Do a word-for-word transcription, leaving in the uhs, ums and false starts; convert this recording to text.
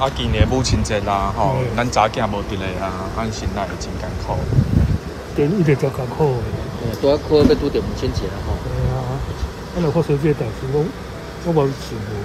啊，今年母亲节啦，吼，咱查囝无伫咧啊，咱心内会真艰苦。 对，一直足艰苦的。 哎，拄啊苦要拄着母亲节啦吼。 对啊，啊，若发生这代志，我我无想过。